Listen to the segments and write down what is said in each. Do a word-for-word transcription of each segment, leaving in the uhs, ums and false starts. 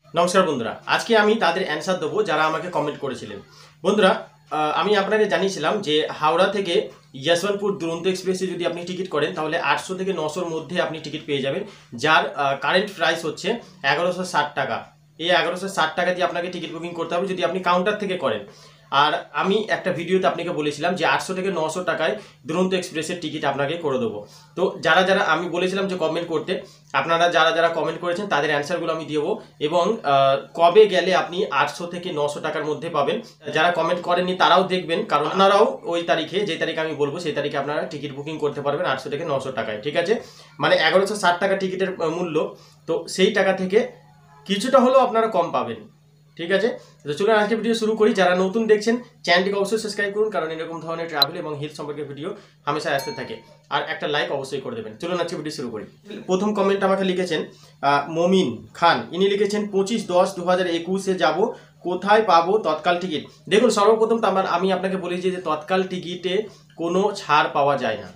নমস্কার বন্ধুরা, আজকে আমি তাদের অ্যান্সার দেবো যারা আমাকে কমেন্ট করেছিলেন। বন্ধুরা, আমি আপনাকে জানিয়েছিলাম যে হাওড়া থেকে যশবন্তপুর দুরন্ত এক্সপ্রেসে যদি আপনি টিকিট করেন তাহলে আটশো থেকে নশোর মধ্যে আপনি টিকিট পেয়ে যাবেন, যার কারেন্ট প্রাইস হচ্ছে এগারোশো ষাট টাকা। এই এগারোশো ষাট টাকা দিয়ে আপনাকে টিকিট বুকিং করতে হবে যদি আপনি কাউন্টার থেকে করেন। আর আমি একটা ভিডিওতে আপনাকে বলেছিলাম যে আটশো থেকে নশো টাকায় দুরন্ত এক্সপ্রেসের টিকিট আপনাকে করে দেবো। তো যারা যারা আমি বলেছিলাম যে কমেন্ট করতে, আপনারা যারা যারা কমেন্ট করেছেন তাদের অ্যান্সারগুলো আমি দেবো এবং কবে গেলে আপনি আটশো থেকে নশো টাকার মধ্যে পাবেন। যারা কমেন্ট করেননি তারাও দেখবেন, কারণ আপনারাও ওই তারিখে, যে তারিখে আমি বলবো সেই তারিখে আপনারা টিকিট বুকিং করতে পারবেন আটশো থেকে নশো টাকায়। ঠিক আছে, মানে এগারোশো ষাট টাকা টিকিটের মূল্য, তো সেই টাকা থেকে কিছুটা হলেও আপনারা কম পাবেন। ঠিক আছে, তো চলুন আজকে ভিডিও শুরু করি। যারা নতুন দেখছেন চ্যানেলটিকে অবশ্যই সাবস্ক্রাইব করুন, কারণ এরকম ধরনের ট্রাভেল এবং হেলথ সম্পর্কে ভিডিও হামেশা আসতে থাকে। আর একটা লাইক অবশ্যই করে দেবেন। চলুন আজকে ভিডিও শুরু করি। প্রথম কমেন্ট আমাকে লিখেছেন মমিন খান, ইনি লিখেছেন পঁচিশ দশ দু হাজার একুশে যাবো, কোথায় পাবো তৎকাল টিকিট? দেখুন, সর্বপ্রথম তো আমার আমি আপনাকে বলেছি যে তৎকাল টিকিটে কোনো ছাড় পাওয়া যায় না।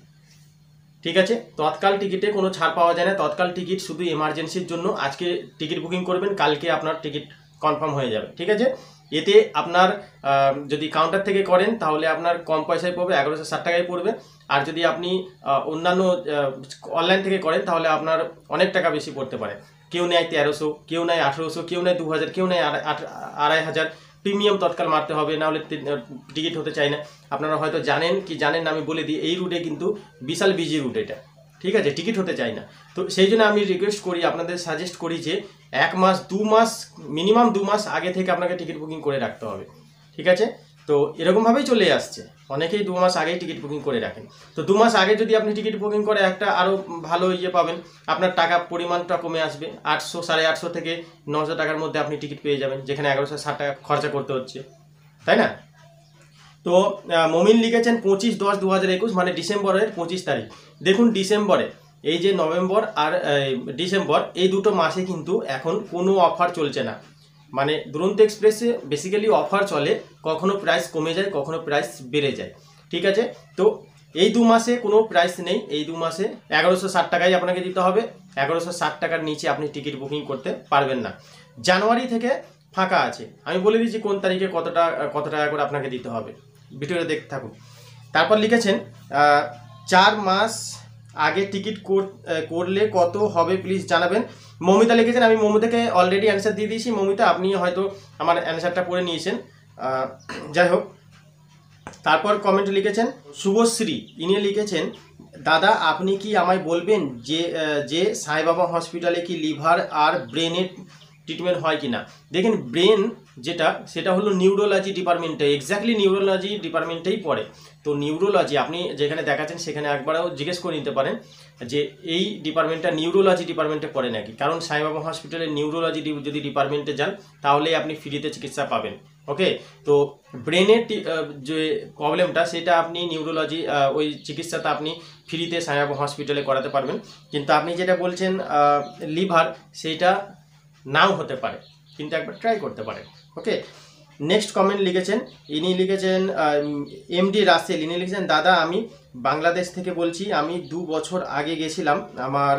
ঠিক আছে, তৎকাল টিকিটে কোনো ছাড় পাওয়া যায় না। তৎকাল টিকিট শুধু এমার্জেন্সির জন্য। আজকে টিকিট বুকিং করবেন, কালকে আপনার টিকিট কনফার্ম হয়ে যাবে। ঠিক আছে, এতে আপনার যদি কাউন্টার থেকে করেন তাহলে আপনার কম পয়সায় পড়বে, এগারোশো ষাট টাকায় পড়বে। আর যদি আপনি অন্যান্য অনলাইন থেকে করেন তাহলে আপনার অনেক টাকা বেশি পড়তে পারে। কেউ নেয় তেরোশো, কেউ নেয় আঠেরোশো, কেউ নেয় দু হাজার, কেউ নেয় আড়াই হাজার। প্রিমিয়াম তৎকাল মারতে হবে, না হলে টিকিট হতে চায় না। আপনারা হয়তো জানেন কি জানেন না, আমি বলে দিই, এই রুটে কিন্তু বিশাল বিজি রুট এটা। ঠিক আছে, টিকিট হতে চায় না। তো সেই জন্য আমি রিকোয়েস্ট করি, আপনাদের সাজেস্ট করি যে এক মাস দু মাস মিনিমাম দু মাস আগে থেকে আপনাকে টিকিট বুকিং করে রাখতে হবে। ঠিক আছে, তো এরকমভাবেই চলে আসছে, অনেকেই দু মাস আগেই টিকিট বুকিং করে রাখেন। তো দু মাস আগে যদি আপনি টিকিট বুকিং করে একটা আরও ভালো ইয়ে পাবেন, আপনার টাকা পরিমাণটা কমে আসবে। আটশো সাড়ে আটশো থেকে নশো টাকার মধ্যে আপনি টিকিট পেয়ে যাবেন, যেখানে এগারোশো ষাট টাকা খরচা করতে হচ্ছে, তাই না? তো মমিন লিখেছেন পঁচিশ দশ দু হাজার একুশ মানে ডিসেম্বরের পঁচিশ তারিখ। দেখুন, ডিসেম্বরে এই যে নভেম্বর আর ডিসেম্বর এই দুটো মাসে কিন্তু এখন কোনো অফার চলছে না। মানে দুরন্ত এক্সপ্রেসে বেসিক্যালি অফার চলে, কখনো প্রাইস কমে যায়, কখনো প্রাইস বেড়ে যায়। ঠিক আছে, তো এই দু মাসে কোনো প্রাইস নেই। এই দু মাসে এগারোশো ষাট টাকাই আপনাকে দিতে হবে। এগারোশো ষাট টাকার নিচে আপনি টিকিট বুকিং করতে পারবেন না। জানুয়ারি থেকে ফাঁকা আছে, আমি বলে দিচ্ছি কোন তারিখে কতটা কত টাকা করে আপনাকে দিতে হবে। ভিডিওটা দেখতে থাকুন। তারপর লিখেছেন চার মাস আগে টিকিট করলে কত হবে প্লিজ জানাবেন। মমিতা লিখেছেন, আমি মমিতাকে অলরেডি অ্যান্সার দিয়ে দিয়েছি। মমিতা, আপনি হয়তো আমার অ্যান্সারটা পড়ে নিয়েছেন, যাই হোক। তারপর কমেন্ট লিখেছেন শুভশ্রী, ইনি লিখেছেন দাদা আপনি কি আমায় বলবেন যে যে সাইবাবা হসপিটালে কি লিভার আর ব্রেনের ট্রিটমেন্ট হয় কি না? দেখেন, ব্রেন যেটা সেটা হলো নিউরোলজি ডিপার্টমেন্টে, এক্স্যাক্টলি নিউরোলজি ডিপার্টমেন্টেই পড়ে। তো নিউরোলজি আপনি যেখানে দেখাচ্ছেন সেখানে একবারও জিজ্ঞেস করে নিতে পারেন যে এই ডিপার্টমেন্টটা নিউরোলজি ডিপার্টমেন্টে পড়ে নাকি, কারণ সাইবাবা হসপিটালে নিউরোলজি যদি ডিপার্টমেন্টে যান তাহলে আপনি ফ্রিতে চিকিৎসা পাবেন। ওকে, তো ব্রেনের যে প্রবলেমটা সেটা আপনি নিউরোলজি ওই চিকিৎসাটা আপনি ফ্রিতে সাইবাবা হসপিটালে করাতে পারবেন। কিন্তু আপনি যেটা বলছেন লিভার, সেইটা নাও হতে পারে, কিন্তু একবার ট্রাই করতে পারেন। ওকে, নেক্সট কমেন্ট লিখেছেন, ইনি লিখেছেন এমডি রাসেল, ইনি লিখেছেন দাদা আমি বাংলাদেশ থেকে বলছি, আমি দু বছর আগে গেছিলাম, আমার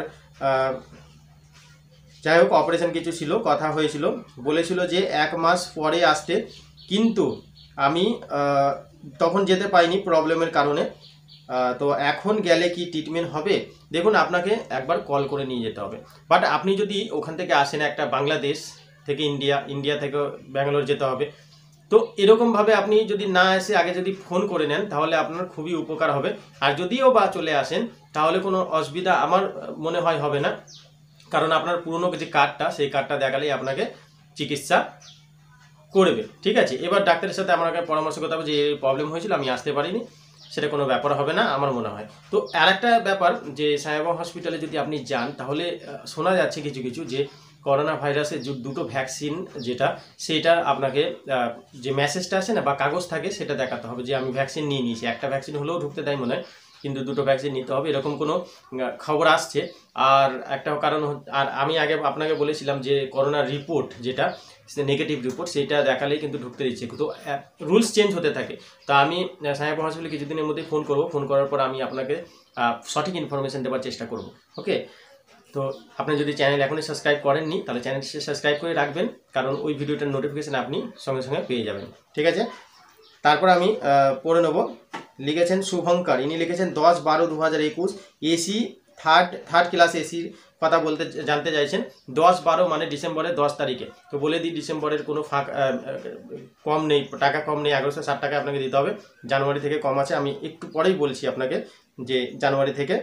যাই হোক অপারেশন কিছু ছিল, কথা হয়েছিল, বলেছিল যে এক মাস পরে আসতে, কিন্তু আমি তখন যেতে পাইনি প্রবলেমের কারণে। তো এখন গেলে কি ট্রিটমেন্ট হবে? দেখুন, আপনাকে একবার কল করে নিয়ে যেতে হবে। বাট আপনি যদি ওখান থেকে আসেন, একটা বাংলাদেশ থেকে ইন্ডিয়া, ইন্ডিয়া থেকে ব্যাঙ্গালোর যেতে হবে, তো এরকমভাবে আপনি যদি না এসে আগে যদি ফোন করে নেন তাহলে আপনার খুবই উপকার হবে। আর যদিও বা চলে আসেন তাহলে কোনো অসুবিধা আমার মনে হয় হবে না, কারণ আপনার পুরনো যে কার্ডটা, সেই কার্ডটা দেখালেই আপনাকে চিকিৎসা করবে। ঠিক আছে, এবার ডাক্তারের সাথে আপনাকে পরামর্শ করতে হবে যে প্রবলেম হয়েছিল, আমি আসতে পারিনি, সেটা কোনো ব্যাপার হবে না আমার মনে হয়। তো আর একটা ব্যাপার যে সাইবাবা হসপিটালে যদি আপনি যান তাহলে শোনা যাচ্ছে কিছু কিছু যে করোনা ভাইরাসের দুটো ভ্যাকসিন যেটা, সেটা আপনাকে যে মেসেজটা আসে না বা কাগজ থাকে সেটা দেখাতে হবে যে আমি ভ্যাকসিন নিয়ে নিয়েছি। একটা ভ্যাকসিন হলেও ঢুকতে দেয় মনে হয়, কিন্তু দুটো ভ্যাকসিন নিতে হবে, এরকম কোনো খবর আসছে। আর একটা কারণ, আর আমি আগে আপনাকে বলেছিলাম যে করোনার রিপোর্ট যেটা নেগেটিভ রিপোর্ট, সেটা দেখালেই কিন্তু ঢুকতে দিচ্ছে। তো রুলস চেঞ্জ হতে থাকে। তা আমি সাইবাবা হসপিটালে কিছুদিনের মধ্যে ফোন করব, ফোন করার পর আমি আপনাকে সঠিক ইনফরমেশন দেওয়ার চেষ্টা করব। ওকে, তো আপনি যদি চ্যানেল এখনই সাবস্ক্রাইব করেননি তাহলে চ্যানেলটি সাবস্ক্রাইব করে রাখবেন, কারণ ওই ভিডিওটার নোটিফিকেশান আপনি সঙ্গে সঙ্গে পেয়ে যাবেন। ঠিক আছে, তারপর আমি পড়ে নেব। লিখেছেন শুভঙ্কর, ইনি লিখেছেন দশ বারো দু হাজার একুশ এসি থার্ড থার্ড ক্লাস এসির কথা বলতে জানতে চাইছেন। দশ বারো মানে ডিসেম্বরের দশ তারিখে। তো বলে দিই ডিসেম্বরের কোনো ফাঁক কম নেই, টাকা কম নেই, এগারোশো ষাট টাকা আপনাকে দিতে হবে। জানুয়ারি থেকে কম আছে, আমি একটু পরেই বলছি আপনাকে যে জানুয়ারি থেকে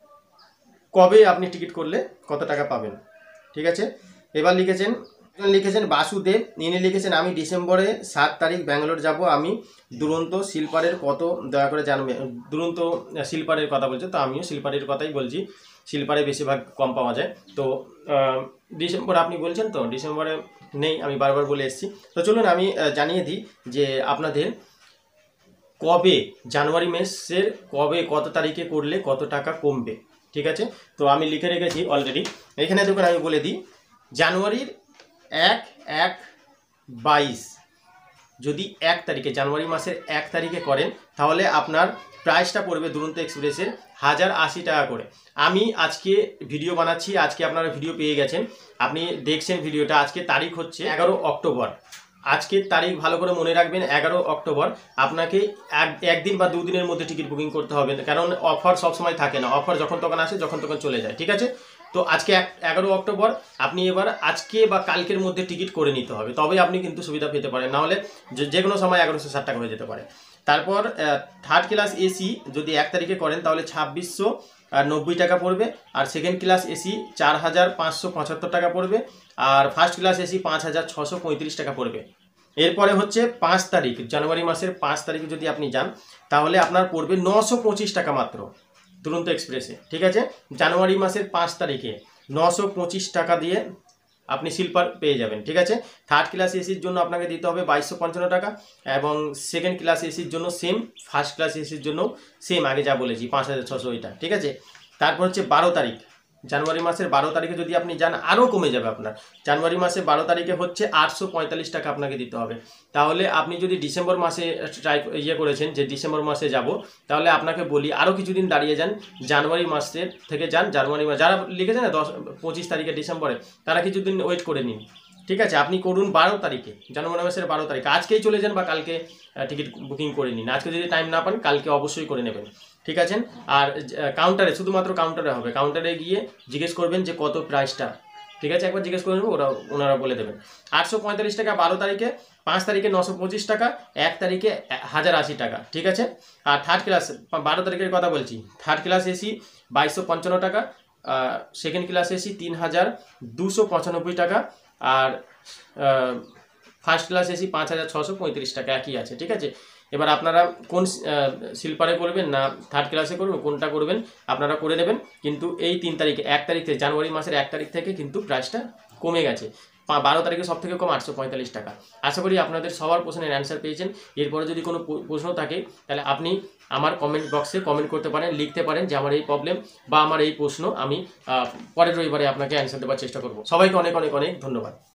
কবে আপনি টিকিট করলে কত টাকা পাবেন। ঠিক আছে, এবার লিখেছেন লিখেছেন বাসুদেব, ইনি লিখেছেন আমি ডিসেম্বরে সাত তারিখ ব্যাঙ্গালোর যাব, আমি দুরন্ত স্লিপারের কত দয়া করে জানবে। দুরন্ত স্লিপারের কথা বলছে, তো আমিও স্লিপারের কথাই বলছি, স্লিপারে বেশিরভাগ কম পাওয়া যায়। তো ডিসেম্বর আপনি বলছেন, তো ডিসেম্বরে নেই, আমি বারবার বলে এসেছি। তো চলুন আমি জানিয়ে দিই যে আপনাদের কবে জানুয়ারি মাসের কবে কত তারিখে করলে কত টাকা কমবে। ঠিক আছে, তো আমি লিখে রেখেছি অলরেডি। এখানে দেখুন আমি বলে দিই, জানুয়ারির এক এক বাইশ যদি এক তারিখে জানুয়ারি মাসের এক তারিখে করেন তাহলে আপনার প্রাইসটা পড়বে দুরন্ত এক্সপ্রেসের হাজার আশি টাকা করে। আমি আজকে ভিডিও বানাচ্ছি, আজকে আপনারা ভিডিও পেয়ে গেছেন, আপনি দেখছেন ভিডিওটা। আজকে তারিখ হচ্ছে এগারো অক্টোবর। আজকের তারিখ ভালো করে মনে রাখবেন, এগারো অক্টোবর। আপনাকে এক একদিন বা দুদিনের মধ্যে টিকিট বুকিং করতে হবে, কারণ অফার সবসময় থাকে না, অফার যখন তখন আসে, যখন তখন চলে যায়। ঠিক আছে, তো আজকে এগারো অক্টোবর, আপনি এবার আজকে বা কালকের মধ্যে টিকিট করে নিতে হবে, তবে আপনি কিন্তু সুবিধা পেতে পারেন, নাহলে যে কোনো সময় এগারোশো ষাট টাকা হয়ে যেতে পারে। তারপর থার্ড ক্লাস এসি যদি এক তারিখে করেন তাহলে ছাব্বিশশো নব্বই টাকা পড়বে, আর সেকেন্ড ক্লাস এসি চার হাজার পাঁচশো পঁচাত্তর টাকা পড়বে, আর ফার্স্ট ক্লাস এসি পাঁচ হাজার ছশো পঁয়ত্রিশ টাকা পড়বে। এরপরে হচ্ছে পাঁচ তারিখ, জানুয়ারি মাসের পাঁচ তারিখে যদি আপনি যান তাহলে আপনার পড়বে নশো পঁচিশ টাকা মাত্র দুরন্ত এক্সপ্রেসে। ঠিক আছে, জানুয়ারি মাসের পাঁচ তারিখে নশো পঁচিশ টাকা দিয়ে আপনি স্লিপার পেয়ে যাবেন। ঠিক আছে, থার্ড ক্লাস এসির জন্য আপনাকে দিতে হবে বাইশশো পঞ্চান্ন টাকা, এবং সেকেন্ড ক্লাস এসির জন্য সেম, ফার্স্ট ক্লাস এসির জন্য সেম, আগে যা বলেছি পাঁচ হাজার ছশো ওইটা। ঠিক আছে, তারপর হচ্ছে বারো তারিখ, জানুয়ারি মাসের বারো তারিখে যদি আপনি যান আরও কমে যাবে আপনার। জানুয়ারি মাসের বারো তারিখে হচ্ছে আটশো পঁয়তাল্লিশ টাকা আপনাকে দিতে হবে। তাহলে আপনি যদি ডিসেম্বর মাসে ট্রাই ইয়ে করেছেন যে ডিসেম্বর মাসে যাব, তাহলে আপনাকে বলি আরও কিছুদিন দাঁড়িয়ে যান, জানুয়ারি মাসের থেকে যান। জানুয়ারি মাস যারা লিখেছেন না দশ পঁচিশ তারিখে ডিসেম্বরে, তারা কিছুদিন ওয়েট করে নিন। ঠিক আছে, আপনি করুন বারো তারিখে, জানুয়ারি মাসের বারো তারিখে। আজকেই চলে যান বা কালকে টিকিট বুকিং করে নিন, আজকে যদি টাইম না পান কালকে অবশ্যই করে নেবেন। ঠিক আছে, আর কাউন্টারে, শুধুমাত্র কাউন্টারে হবে, কাউন্টারে গিয়ে জিজ্ঞেস করবেন যে কত প্রাইসটা। ঠিক আছে, একবার জিজ্ঞেস করে নেবো, ওরা ওনারা বলে দেবেন। আটশো পঁয়তাল্লিশ টাকা বারো তারিখে, পাঁচ তারিখে নশো পঁচিশ টাকা, এক তারিখে হাজার আশি টাকা। ঠিক আছে, আর থার্ড ক্লাস বারো তারিখের কথা বলছি, থার্ড ক্লাস এসি বাইশশো পঞ্চান্ন টাকা, সেকেন্ড ক্লাস এসি তিন হাজার দুশো পঁচানব্বই টাকা, আর ফার্স্ট ক্লাস এসি পাঁচ হাজার ছশো পঁয়ত্রিশ টাকা, একই আছে। ঠিক আছে, এবার আপনারা কোন স্লিপারে করবেন না থার্ড ক্লাসে করবেন, কোনটা করবেন আপনারা করে নেবেন। কিন্তু এই তিন তারিখে, এক তারিখ থেকে, জানুয়ারি মাসের এক তারিখ থেকে কিন্তু প্রাইসটা কমে গেছে। বারো তারিখে সব থেকে কম আটশো পঁয়তাল্লিশ টাকা। আশা করি আপনাদের সবার প্রশ্নের অ্যান্সার পেয়েছেন। এরপরে যদি কোনো প্রশ্ন থাকে তাহলে আপনি আমার কমেন্ট বক্সে কমেন্ট করতে পারেন, লিখতে পারেন যে আমার এই প্রবলেম বা আমার এই প্রশ্ন, আমি পরের রবিবারে আপনাকে অ্যান্সার দেওয়ার চেষ্টা করব। সবাইকে অনেক অনেক অনেক ধন্যবাদ।